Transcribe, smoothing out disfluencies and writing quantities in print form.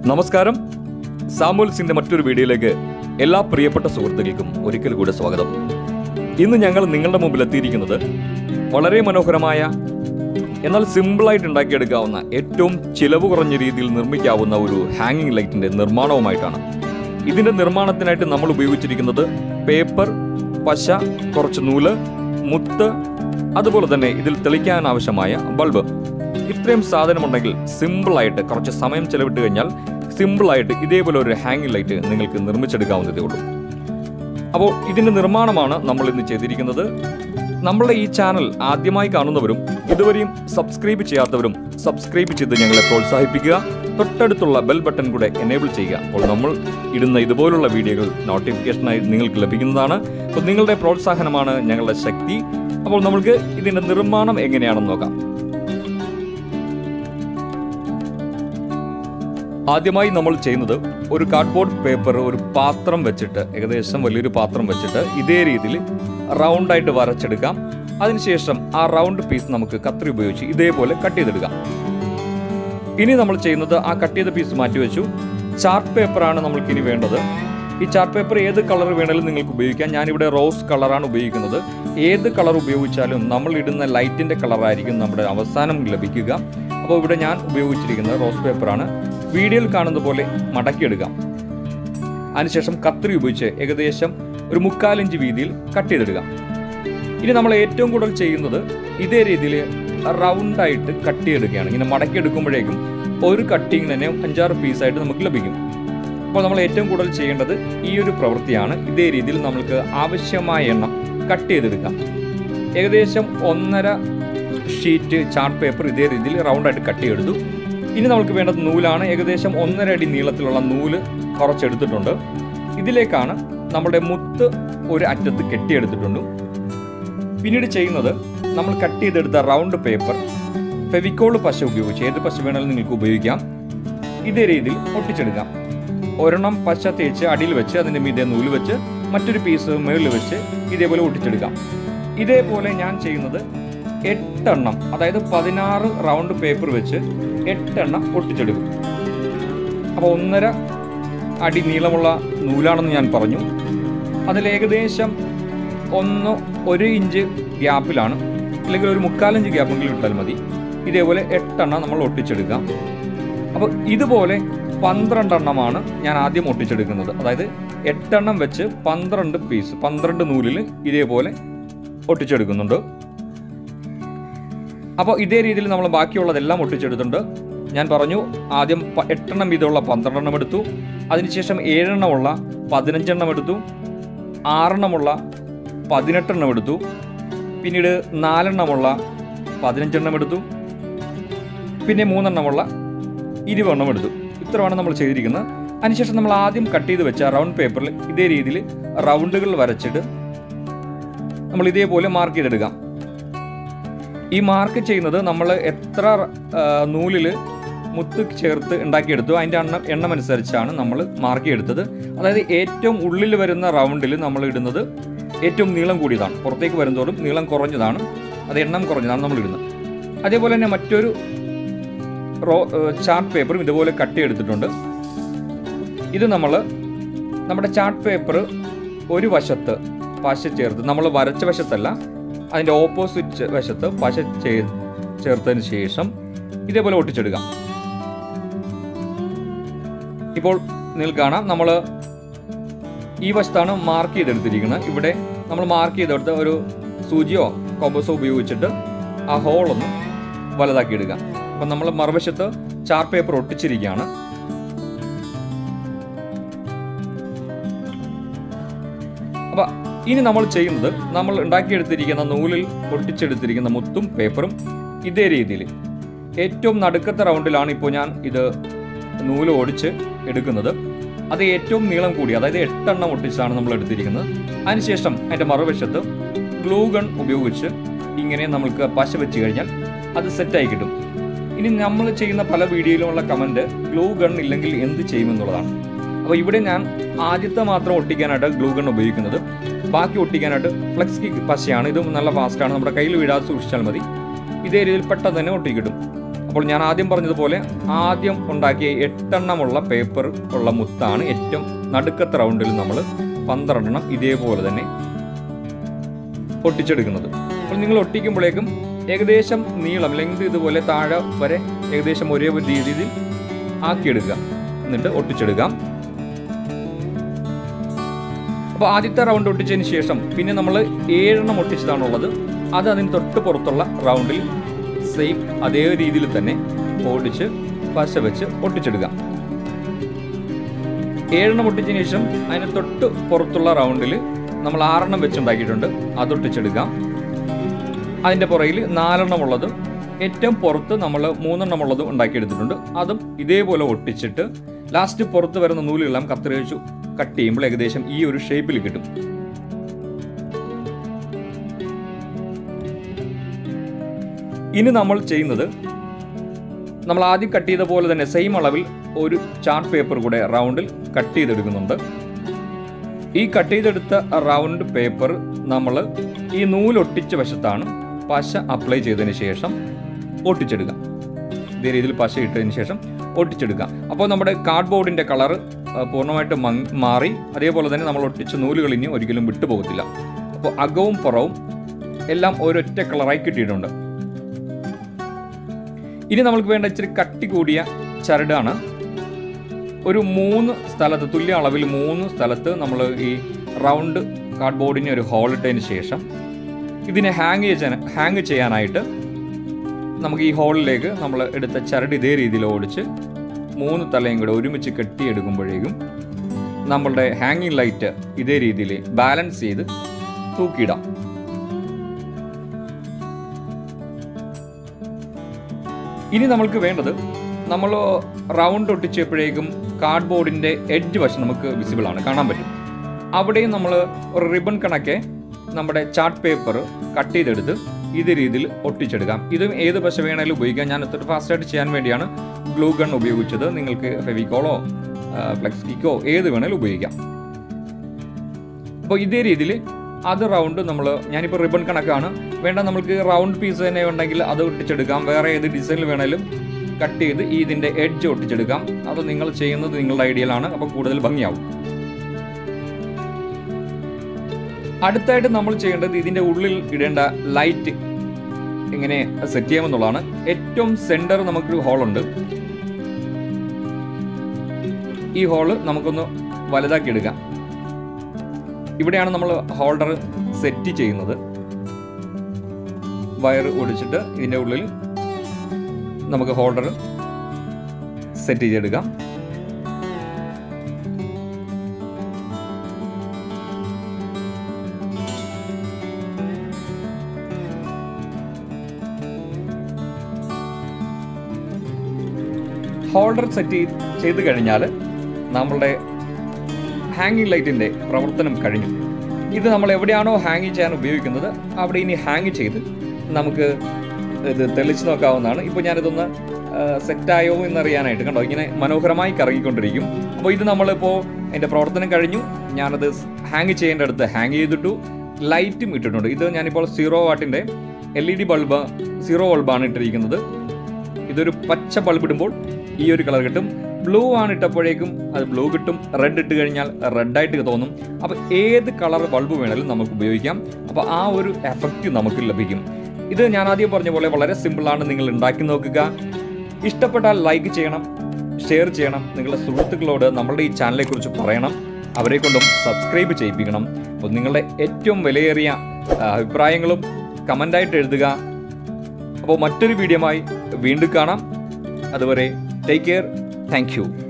നമസ്കാരം. സാമുൽസിന്റെ മറ്റൊരു വീഡിയോയിലേക്ക് എല്ലാ പ്രിയപ്പെട്ട സുഹൃത്തുക്കൾക്കും ഒരിക്കൽ കൂടെ സ്വാഗതം. ഇന്ന് ഞങ്ങൾ നിങ്ങളുടെ മുമ്പിൽ എത്തിയിരിക്കുന്നത് വളരെ മനോഹരമായ എന്നാൽ സിമ്പിളായിട്ട് ഉണ്ടാക്കിയെടുക്കാവുന്ന ഏറ്റവും ചിലവ് കുറഞ്ഞ രീതിയിൽ നിർമ്മിക്കാവുന്ന ഒരു ഹാങ്ങിങ് ലൈറ്റിന്റെ നിർമ്മാണവുമായിട്ടാണ്. ഇതിന്റെ നിർമ്മാണത്തിനായിട്ട് നമ്മൾ ഉപയോഗിച്ചിരിക്കുന്നത് പേപ്പർ, പശ, കുറച്ച് നൂല്, മുത്ത്, അതുപോലെ തന്നെ ഇതിൽ തെളിക്കാൻ ആവശ്യമായ ബൾബ്. ഇത്രയും സാധനമുണ്ടെങ്കിൽ സിമ്പിളായിട്ട് കുറച്ച് സമയം ചെലവിട്ട് കഴിഞ്ഞാൽ സിമ്പിളായിട്ട് ഇതേപോലെ ഒരു ഹാങ്ങിങ് ലൈറ്റ് നിങ്ങൾക്ക് നിർമ്മിച്ചെടുക്കാവുന്നതേ ഉള്ളൂ. അപ്പോൾ ഇതിൻ്റെ നിർമ്മാണമാണ് നമ്മൾ ഇന്ന് ചെയ്തിരിക്കുന്നത്. നമ്മളുടെ ഈ ചാനൽ ആദ്യമായി കാണുന്നവരും ഇതുവരെയും സബ്സ്ക്രൈബ് ചെയ്യാത്തവരും സബ്സ്ക്രൈബ് ചെയ്ത് ഞങ്ങളെ പ്രോത്സാഹിപ്പിക്കുക. തൊട്ടടുത്തുള്ള ബെൽ ബട്ടൺ കൂടെ എനേബിൾ ചെയ്യുക. അപ്പോൾ നമ്മൾ ഇടുന്ന ഇതുപോലുള്ള വീഡിയോകൾ നോട്ടിഫിക്കേഷനായി നിങ്ങൾക്ക് ലഭിക്കുന്നതാണ്. അപ്പോൾ നിങ്ങളുടെ പ്രോത്സാഹനമാണ് ഞങ്ങളുടെ ശക്തി. അപ്പോൾ നമുക്ക് ഇതിൻ്റെ നിർമ്മാണം എങ്ങനെയാണെന്ന് നോക്കാം. ആദ്യമായി നമ്മൾ ചെയ്യുന്നത് ഒരു കാർഡ്ബോർഡ് പേപ്പർ, ഒരു പാത്രം വെച്ചിട്ട്, ഏകദേശം വലിയൊരു പാത്രം വെച്ചിട്ട് ഇതേ രീതിയിൽ റൗണ്ടായിട്ട് വരച്ചെടുക്കാം. അതിനുശേഷം ആ റൗണ്ട് പീസ് നമുക്ക് കത്രി ഉപയോഗിച്ച് ഇതേപോലെ കട്ട് ചെയ്തെടുക്കാം. ഇനി നമ്മൾ ചെയ്യുന്നത് ആ കട്ട് ചെയ്ത പീസ് മാറ്റിവെച്ചു. ചാർട്ട് പേപ്പറാണ് നമ്മൾക്ക് ഇനി വേണ്ടത്. ഈ ചാർട്ട് പേപ്പർ ഏത് കളർ വേണമെങ്കിലും നിങ്ങൾക്ക് ഉപയോഗിക്കാം. ഞാനിവിടെ റോസ് കളറാണ് ഉപയോഗിക്കുന്നത്. ഏത് കളർ ഉപയോഗിച്ചാലും നമ്മൾ ഇടുന്ന ലൈറ്റിൻ്റെ കളറായിരിക്കും നമ്മുടെ അവസാനം ലഭിക്കുക. അപ്പോൾ ഇവിടെ ഞാൻ ഉപയോഗിച്ചിരിക്കുന്നത് റോസ് പേപ്പറാണ്. വീഡിയോയിൽ കാണുന്ന പോലെ മടക്കിയെടുക്കാം. അതിനുശേഷം കത്രി ഉപയോഗിച്ച് ഏകദേശം ഒരു 3/4 ഇഞ്ച് വീതിയിൽ കട്ട് ചെയ്തെടുക്കുക. ഇനി നമ്മൾ ഏറ്റവും കൂടുതൽ ചെയ്യുന്നത് ഇതേ രീതിയിൽ റൗണ്ടായിട്ട് കട്ട് ചെയ്തെടുക്കുകയാണ്. ഇങ്ങനെ മടക്കിയെടുക്കുമ്പോഴേക്കും ഒരു കട്ടിങ് തന്നെ 5-6 പീസായിട്ട് നമുക്ക് ലഭിക്കും. അപ്പോൾ നമ്മൾ ഏറ്റവും കൂടുതൽ ചെയ്യേണ്ടത് ഈ ഒരു പ്രവൃത്തിയാണ്. ഇതേ രീതിയിൽ നമുക്ക് ആവശ്യമായ എണ്ണം കട്ട് ചെയ്തെടുക്കാം. ഏകദേശം 1.5 ഷീറ്റ് ചാർട്ട് പേപ്പർ ഇതേ രീതിയിൽ റൗണ്ടായിട്ട് കട്ട് ചെയ്തെടുത്തു. ഇനി നമുക്ക് വേണ്ടത് നൂലാണ്. ഏകദേശം 1.5 അടി നീളത്തിലുള്ള നൂല് കുറച്ചെടുത്തിട്ടുണ്ട്. ഇതിലേക്കാണ് നമ്മുടെ മുത്ത് ഒരു അറ്റത്ത് കെട്ടിയെടുത്തിട്ടുണ്ട്. പിന്നീട് ചെയ്യുന്നത് നമ്മൾ കട്ട് ചെയ്തെടുത്ത റൗണ്ട് പേപ്പർ ഫെവിക്കോൾ പശ ഉപയോഗിച്ച്, ഏത് പശ വേണമെങ്കിലും നിങ്ങൾക്ക് ഉപയോഗിക്കാം, ഇതേ രീതിയിൽ ഒട്ടിച്ചെടുക്കാം. ഒരെണ്ണം പശ തേച്ച് അടിയിൽ വെച്ച് അതിൻ്റെ മീതെ നൂല് വെച്ച് മറ്റൊരു പീസ് മുകളിൽ വെച്ച് ഇതേപോലെ ഒട്ടിച്ചെടുക്കാം. ഇതേപോലെ ഞാൻ ചെയ്യുന്നത് 8 എണ്ണം, അതായത് 16 റൗണ്ട് പേപ്പർ വെച്ച് 8 എണ്ണം ഒട്ടിച്ചെടുക്കും. അപ്പോൾ 1.5 അടി നീളമുള്ള നൂലാണെന്ന് ഞാൻ പറഞ്ഞു. അതിൽ ഏകദേശം 1 ഇഞ്ച് ഗ്യാപ്പിലാണ്, അല്ലെങ്കിൽ ഒരു 3/4 ഇഞ്ച് ഗ്യാപ്പെങ്കിലും ഇട്ടാൽ മതി. ഇതേപോലെ 8 എണ്ണം നമ്മൾ ഒട്ടിച്ചെടുക്കാം. അപ്പോൾ ഇതുപോലെ 12 എണ്ണമാണ് ഞാൻ ആദ്യം ഒട്ടിച്ചെടുക്കുന്നത്. അതായത് 8 എണ്ണം വെച്ച് 12 പീസ്, 12 നൂലിൽ ഇതേപോലെ ഒട്ടിച്ചെടുക്കുന്നുണ്ട്. അപ്പോൾ ഇതേ രീതിയിൽ നമ്മൾ ബാക്കിയുള്ളതെല്ലാം ഒട്ടിച്ചെടുത്തിട്ടുണ്ട്. ഞാൻ പറഞ്ഞു ആദ്യം 8 എണ്ണം വീതമുള്ള 12 എണ്ണം എടുത്തു. അതിനുശേഷം 7 എണ്ണമുള്ള 15 എണ്ണം എടുത്തു. 6 എണ്ണമുള്ള 18 എണ്ണം എടുത്തു. പിന്നീട് 4 എണ്ണമുള്ള 15 എണ്ണം എടുത്തു. പിന്നെ 3 എണ്ണമുള്ള 20 എണ്ണം എടുത്തു. ഇത്രയാണ് നമ്മൾ ചെയ്തിരിക്കുന്നത്. അതിനുശേഷം നമ്മൾ ആദ്യം കട്ട് ചെയ്ത് വെച്ച റൗണ്ട് പേപ്പറിൽ ഇതേ രീതിയിൽ റൗണ്ടുകൾ വരച്ചിട്ട് നമ്മൾ ഇതേപോലെ മാർക്ക് ചെയ്തെടുക്കാം. ഈ മാർക്ക് ചെയ്യുന്നത് നമ്മൾ എത്ര നൂലിൽ മുത്ത് ചേർത്ത് ഉണ്ടാക്കിയെടുത്തു അതിൻ്റെ എണ്ണം അനുസരിച്ചാണ് നമ്മൾ മാർക്ക് ചെയ്തെടുത്തത്. അതായത് ഏറ്റവും ഉള്ളിൽ വരുന്ന റൗണ്ടിൽ നമ്മൾ ഇടുന്നത് ഏറ്റവും നീളം കൂടിയതാണ്, പുറത്തേക്ക് വരുന്നതോടും നീളം കുറഞ്ഞതാണ്, അത് എണ്ണം കുറഞ്ഞതാണ് നമ്മൾ ഇടുന്നത്. അതേപോലെ തന്നെ മറ്റൊരു ചാർട്ട് പേപ്പറും ഇതുപോലെ കട്ട് ചെയ്തെടുത്തിട്ടുണ്ട്. ഇത് നമ്മുടെ ചാർട്ട് പേപ്പർ ഒരു വശത്ത് പശ ചേർത്ത്, നമ്മൾ വരച്ച വശത്തല്ല അതിൻ്റെ ഓപ്പോസിറ്റ് വശത്ത് പശ ചേർത്തതിന് ശേഷം ഇതേപോലെ ഒട്ടിച്ചെടുക്കാം. ഇപ്പോൾ നിങ്ങൾക്ക് കാണാം, നമ്മൾ ഈ വശത്താണ് മാർക്ക് ചെയ്തെടുത്തിരിക്കുന്നത്. ഇവിടെ നമ്മൾ മാർക്ക് ചെയ്തെടുത്ത് ഒരു സൂചിയോ കോമ്പസോ ഉപയോഗിച്ചിട്ട് ആ ഹോളൊന്ന് വലുതാക്കി എടുക്കുക. അപ്പം നമ്മൾ മറുവശത്ത് ചാർട്ട് പേപ്പർ ഒട്ടിച്ചിരിക്കുകയാണ്. അപ്പം ഇനി നമ്മൾ ചെയ്യുന്നത്, നമ്മൾ ഉണ്ടാക്കിയെടുത്തിരിക്കുന്ന നൂലിൽ ഒട്ടിച്ചെടുത്തിരിക്കുന്ന മുത്തും പേപ്പറും ഇതേ രീതിയിൽ ഏറ്റവും നടുക്കത്തെ റൗണ്ടിലാണ് ഇപ്പോൾ ഞാൻ ഇത് നൂല് ഓടിച്ച് എടുക്കുന്നത്. അത് ഏറ്റവും നീളം കൂടി, അതായത് 8 എണ്ണം ഒട്ടിച്ചാണ് നമ്മൾ എടുത്തിരിക്കുന്നത്. അതിനുശേഷം അതിൻ്റെ മറുവശത്ത് ഗ്ലൂ ഗൺ ഉപയോഗിച്ച് ഇങ്ങനെ നമുക്ക് പശ വെച്ച് കഴിഞ്ഞാൽ അത് സെറ്റായി കിട്ടും. ഇനി നമ്മൾ ചെയ്യുന്ന പല വീഡിയോയിലുമുള്ള കമൻറ്റ് ഗ്ലൂ ഗൺ ഇല്ലെങ്കിൽ എന്ത് ചെയ്യുമെന്നുള്ളതാണ്. അപ്പോൾ ഇവിടെ ഞാൻ ആദ്യത്തെ മാത്രം ഒട്ടിക്കാനായിട്ട് ഗ്ലൂ ഗൺ ഉപയോഗിക്കുന്നത്. ബാക്കി ഒട്ടിക്കാനായിട്ട് ഫ്ലെക്സ് കിക്ക് പശയാണ്. ഇത് നല്ല ഫാസ്റ്റാണ്, നമ്മുടെ കയ്യിൽ വീഴാതെ സൂക്ഷിച്ചാൽ മതി. ഇതേ രീതിയിൽ പെട്ടെന്ന് തന്നെ ഒട്ടിക്കിട്ടും. അപ്പോൾ ഞാൻ ആദ്യം പറഞ്ഞതുപോലെ ആദ്യം ഉണ്ടാക്കിയ 8 എണ്ണമുള്ള പേപ്പർ ഉള്ള മുത്താണ് ഏറ്റവും നടുക്കത്തെ റൗണ്ടിൽ നമ്മൾ 12 എണ്ണം ഇതേപോലെ തന്നെ ഒട്ടിച്ചെടുക്കുന്നത്. അപ്പോൾ നിങ്ങൾ ഒട്ടിക്കുമ്പോഴേക്കും ഏകദേശം നീളം ലെങ്ത് ഇതുപോലെ താഴെ വരെ ഏകദേശം ഒരേ രീതിയിൽ ആക്കിയെടുക്കുക, എന്നിട്ട് ഒട്ടിച്ചെടുക്കാം. അപ്പോൾ ആദ്യത്തെ റൗണ്ട് ഒട്ടിച്ചതിന് ശേഷം പിന്നെ നമ്മൾ 7 എണ്ണം ഒട്ടിച്ചതാണുള്ളത്. അത് അതിന് തൊട്ട് പുറത്തുള്ള റൗണ്ടിൽ സെയിം അതേ രീതിയിൽ തന്നെ ഓടിച്ച് പശ വെച്ച് ഒട്ടിച്ചെടുക്കാം. 7 എണ്ണം ഒട്ടിച്ചതിന് ശേഷം അതിന് തൊട്ട് പുറത്തുള്ള റൗണ്ടിൽ നമ്മൾ 6 എണ്ണം വെച്ചുണ്ടാക്കിയിട്ടുണ്ട്, അതൊട്ടിച്ചെടുക്കാം. അതിൻ്റെ പുറകിൽ 4 എണ്ണം ഉള്ളതും ഏറ്റവും പുറത്ത് നമ്മൾ 3 എണ്ണം ഉള്ളതും ഉണ്ടാക്കിയെടുത്തിട്ടുണ്ട്. അതും ഇതേപോലെ ഒട്ടിച്ചിട്ട് ലാസ്റ്റ് പുറത്ത് വരുന്ന നൂലുകളെല്ലാം കത്രിക വെച്ച് കട്ട് ചെയ്യുമ്പോൾ ഏകദേശം ഈ ഒരു ഷേപ്പിൽ കിട്ടും. ഇനി നമ്മൾ ചെയ്യുന്നത്, നമ്മൾ ആദ്യം കട്ട് ചെയ്ത പോലെ തന്നെ സെയിം അളവിൽ ഒരു ചാർട്ട് പേപ്പർ കൂടെ റൗണ്ടിൽ കട്ട് ചെയ്തെടുക്കുന്നുണ്ട്. ഈ കട്ട് ചെയ്തെടുത്ത റൗണ്ട് പേപ്പർ നമ്മൾ ഈ നൂലൊട്ടിച്ച വശത്താണ് പശ അപ്ലൈ ചെയ്തതിന് ശേഷം ഒട്ടിച്ചെടുക്കാം. ഇതേ രീതിയിൽ പശ ഇട്ടതിന് ശേഷം ഒട്ടിച്ചെടുക്കാം. അപ്പോൾ നമ്മുടെ കാർഡ്ബോർഡിൻ്റെ കളർ പൂർണ്ണമായിട്ട് മാറി, അതേപോലെ തന്നെ നമ്മൾ ഒട്ടിച്ച നൂലുകൾ ഇനി ഒരിക്കലും വിട്ടുപോകത്തില്ല. അപ്പോൾ അകവും പുറവും എല്ലാം ഒരൊറ്റ കളറായി കിട്ടിയിട്ടുണ്ട്. ഇനി നമ്മൾക്ക് വേണ്ട ഇച്ചിരി കട്ടി കൂടിയ ചരടാണ്. ഒരു 3 സ്ഥലത്ത്, തുല്യ അളവിൽ 3 സ്ഥലത്ത് നമ്മൾ ഈ റൗണ്ട് കാർഡ്ബോർഡിനെ ഒരു ഹോൾ ഇട്ടതിന് ശേഷം ഇതിനെ ഹാങ് ചെയ്യാനായിട്ട് നമുക്ക് ഈ ഹോളിലേക്ക് നമ്മൾ എടുത്ത ചരട് ഇതേ രീതിയിൽ ഓടിച്ച് 3 തലയും കൂടെ ഒരുമിച്ച് കെട്ടിയെടുക്കുമ്പോഴേക്കും നമ്മളുടെ ഹാങ്ങിങ് ലൈറ്റ് ഇതേ രീതിയിൽ ബാലൻസ് ചെയ്ത് തൂക്കിയിടാം. ഇനി നമ്മൾക്ക് വേണ്ടത്, നമ്മൾ റൗണ്ട് ഒട്ടിച്ചപ്പോഴേക്കും കാർഡ്ബോർഡിൻ്റെ എഡ്ജ് വശം നമുക്ക് വിസിബിൾ ആണ്, കാണാൻ പറ്റും. അവിടെയും നമ്മൾ ഒരു റിബൺ കണക്കെ നമ്മുടെ ചാർട്ട് പേപ്പർ കട്ട് ചെയ്തെടുത്ത് ഇതേ രീതിയിൽ ഒട്ടിച്ചെടുക്കാം. ഇതും ഏത് പശ വേണമെങ്കിലും ഉപയോഗിക്കാം. ഞാൻ ഇത്ര ഫാസ്റ്റായിട്ട് ചെയ്യാൻ വേണ്ടിയാണ് ഗ്ലൂ ഗൺ ഉപയോഗിച്ചത്. നിങ്ങൾക്ക് ഫെവിക്കോളോ ഫ്ലെക്സ് കിക്കോ ഏത് വേണമെങ്കിലും ഉപയോഗിക്കാം. അപ്പോൾ ഇതേ രീതിയിൽ അത് റൗണ്ട് ഞാനിപ്പോൾ റിബൺ കണക്കാണ് വേണ്ട, നമുക്ക് റൗണ്ട് പീസ് തന്നെ ഉണ്ടെങ്കിൽ അത് ഒട്ടിച്ചെടുക്കാം. വേറെ ഏത് ഡിസൈനിൽ വേണമെങ്കിലും കട്ട് ചെയ്ത് ഇതിൻ്റെ എഡ്ജ് ഒട്ടിച്ചെടുക്കാം. അത് നിങ്ങൾ ചെയ്യുന്നത് നിങ്ങളുടെ ഐഡിയയിലാണ്, അപ്പോൾ കൂടുതൽ ഭംഗിയാവും. അടുത്തായിട്ട് നമ്മൾ ചെയ്യേണ്ടത് ഇതിൻ്റെ ഉള്ളിൽ ഇടേണ്ട ലൈറ്റ് എങ്ങനെ സെറ്റ് ചെയ്യാമെന്നുള്ളതാണ്. ഏറ്റവും സെൻറ്റർ നമുക്കൊരു ഹോളുണ്ട്. ഈ ഹോള് നമുക്കൊന്ന് വലുതാക്കി എടുക്കാം. ഇവിടെയാണ് നമ്മൾ ഹോൾഡർ സെറ്റ് ചെയ്യുന്നത്. വയർ ഒടിച്ചിട്ട് ഇതിൻ്റെ ഉള്ളിൽ നമുക്ക് ഹോൾഡർ സെറ്റ് ചെയ്തെടുക്കാം. ഹോൾഡർ സെറ്റ് ചെയ്ത് കഴിഞ്ഞാൽ നമ്മളുടെ ഹാങ്ങിങ് ലൈറ്റിൻ്റെ പ്രവർത്തനം കഴിഞ്ഞു. ഇത് നമ്മൾ എവിടെയാണോ ഹാങ് ചെയ്യാൻ ഉപയോഗിക്കുന്നത് അവിടെ ഇനി ഹാങ് ചെയ്ത് നമുക്ക് ഇത് തെളിച്ച് നോക്കാവുന്നതാണ്. ഇപ്പോൾ ഞാനിതൊന്ന് സെറ്റായോ എന്നറിയാനായിട്ട് കണ്ടോ, ഇങ്ങനെ മനോഹരമായി കറങ്ങിക്കൊണ്ടിരിക്കും. അപ്പോൾ ഇത് നമ്മളിപ്പോൾ അതിൻ്റെ പ്രവർത്തനം കഴിഞ്ഞു. ഞാനത് ഹാങ് ചെയ്യേണ്ട അടുത്ത് ഹാങ് ചെയ്തിട്ടു, ലൈറ്റും ഇട്ടിട്ടുണ്ട്. ഇത് ഞാനിപ്പോൾ 0 വാട്ടിൻ്റെ LED ബൾബ് 0 ബൾബാണ് ഇട്ടിരിക്കുന്നത്. ഇതൊരു പച്ച ബൾബ് ഇടുമ്പോൾ ഈ ഒരു കളർ കിട്ടും. ബ്ലൂ ആണ് ഇട്ടപ്പോഴേക്കും അത് ബ്ലൂ കിട്ടും. റെഡ് ഇട്ട് കഴിഞ്ഞാൽ റെഡായിട്ട് തോന്നും. അപ്പോൾ ഏത് കളർ ബൾബ് വേണമെങ്കിലും നമുക്ക് ഉപയോഗിക്കാം. അപ്പോൾ ആ ഒരു എഫക്റ്റ് നമുക്ക് ലഭിക്കും. ഇത് ഞാൻ ആദ്യം പറഞ്ഞ പോലെ വളരെ സിമ്പിളാണ്. നിങ്ങൾ ഉണ്ടാക്കി നോക്കുക. ഇഷ്ടപ്പെട്ടാൽ ലൈക്ക് ചെയ്യണം, ഷെയർ ചെയ്യണം. നിങ്ങളുടെ സുഹൃത്തുക്കളോട് നമ്മളുടെ ഈ ചാനലിനെക്കുറിച്ച് പറയണം. അവരെ കൊണ്ടും സബ്സ്ക്രൈബ് ചെയ്യിപ്പിക്കണം. അപ്പോൾ നിങ്ങളുടെ ഏറ്റവും വിലയേറിയ അഭിപ്രായങ്ങളും കമൻ്റായിട്ട് എഴുതുക. അപ്പോൾ മറ്റൊരു വീഡിയോയുമായി വീണ്ടും കാണാം. അതുവരെ ടേക്ക് കെയർ. Thank you.